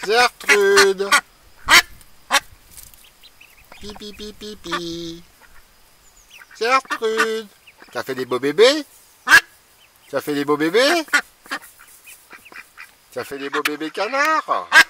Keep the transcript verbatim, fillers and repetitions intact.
Gertrude. Pipi pipi pipi. Gertrude. T'as fait des beaux bébés? T'as fait des beaux bébés? T'as fait des beaux bébés canards?